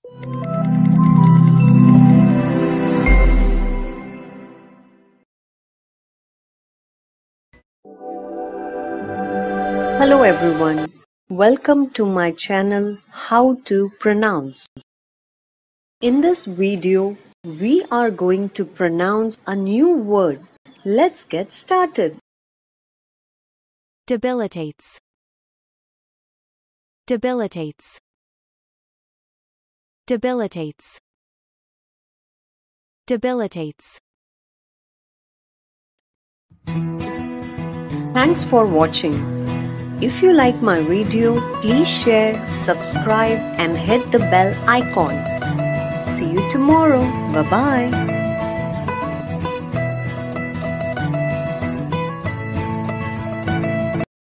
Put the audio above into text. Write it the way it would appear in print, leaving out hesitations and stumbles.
Hello everyone, welcome to my channel How to Pronounce. In this video, we are going to pronounce a new word. Let's get started. Debilitates. Debilitates. Debilitates. Debilitates. Thanks for watching. If you like my video, please share, subscribe and hit the bell icon. See you tomorrow. Bye-bye.